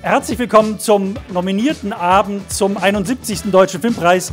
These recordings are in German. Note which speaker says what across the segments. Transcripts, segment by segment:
Speaker 1: Herzlich willkommen zum nominierten Abend zum 71. Deutschen Filmpreis.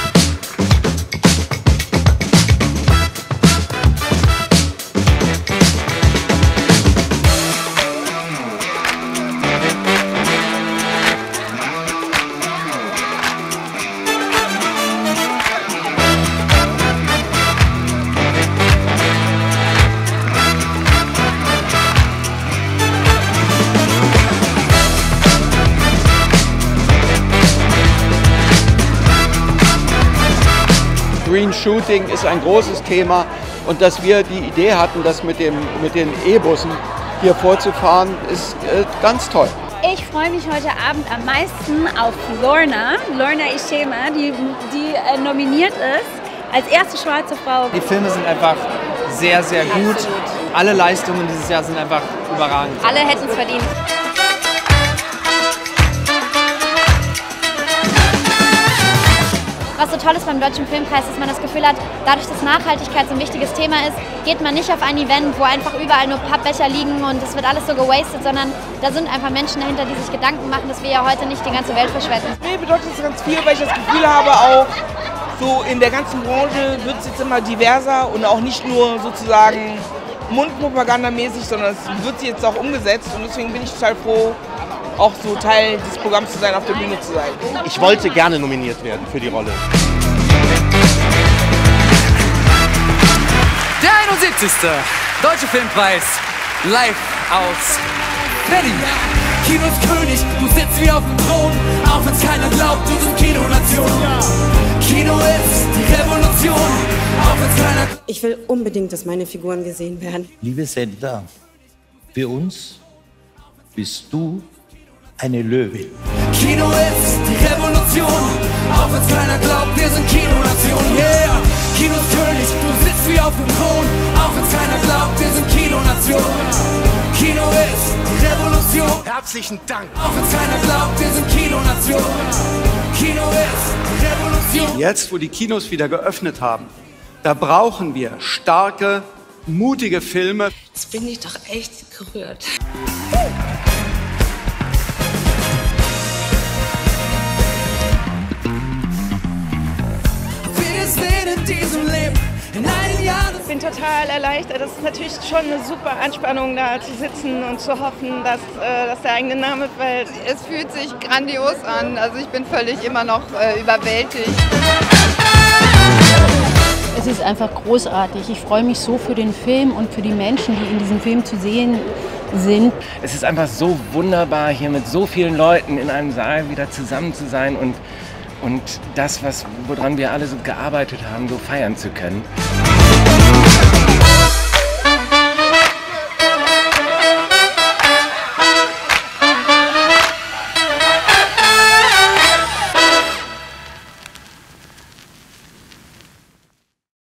Speaker 2: Green Shooting ist ein großes Thema und dass wir die Idee hatten, das mit den E-Bussen hier vorzufahren, ist ganz toll.
Speaker 3: Ich freue mich heute Abend am meisten auf Lorna Ishema, die nominiert ist als erste schwarze Frau.
Speaker 4: Die Filme sind einfach sehr, sehr gut.
Speaker 3: Absolut.
Speaker 4: Alle Leistungen dieses Jahr sind einfach überragend.
Speaker 3: Alle hätten es verdient. Was so toll ist beim Deutschen Filmpreis, dass man das Gefühl hat, dadurch, dass Nachhaltigkeit so ein wichtiges Thema ist, geht man nicht auf ein Event, wo einfach überall nur Pappbecher liegen und es wird alles so gewastet, sondern da sind einfach Menschen dahinter, die sich Gedanken machen, dass wir ja heute nicht die ganze Welt verschwenden.
Speaker 5: Mir bedeutet es ganz viel, weil ich das Gefühl habe, auch so in der ganzen Branche wird es jetzt immer diverser und auch nicht nur sozusagen mundpropagandamäßig, sondern es wird jetzt auch umgesetzt und deswegen bin ich total froh, auch so Teil des Programms zu sein, auf der Bühne zu sein.
Speaker 6: Ich wollte gerne nominiert werden für die Rolle.
Speaker 7: Der 71. Deutsche Filmpreis live aus Berlin.
Speaker 8: Kinos König, du sitzt wie auf dem Thron, auch wenn's keiner glaubt, du bist Kinonation. Kino ist die Revolution, auch wenn's keiner...
Speaker 9: Ich will unbedingt, dass meine Figuren gesehen werden.
Speaker 10: Liebe Sender, für uns bist du eine Löwin.
Speaker 8: Kino ist die Revolution, auch wenn's keiner glaubt, wir sind Kinonation, yeah! Kinos König, du sitzt wie auf dem Thron, auch wenn's keiner glaubt, wir sind Kinonation. Kino ist die Revolution.
Speaker 6: Herzlichen Dank.
Speaker 8: Auch wenn's keiner glaubt, wir sind Kinonation. Kino ist die Revolution.
Speaker 2: Jetzt, wo die Kinos wieder geöffnet haben, da brauchen wir starke, mutige Filme.
Speaker 9: Jetzt bin ich doch echt gerührt.
Speaker 8: In diesem Leben, in einem Jahr.
Speaker 11: Ich bin total erleichtert. Das ist natürlich schon eine super Anspannung, da zu sitzen und zu hoffen, dass der eigene Name fällt.
Speaker 12: Es fühlt sich grandios an. Also ich bin völlig immer noch überwältigt.
Speaker 13: Es ist einfach großartig. Ich freue mich so für den Film und für die Menschen, die in diesem Film zu sehen sind.
Speaker 14: Es ist einfach so wunderbar, hier mit so vielen Leuten in einem Saal wieder zusammen zu sein und das, woran wir alle so gearbeitet haben, so feiern zu können.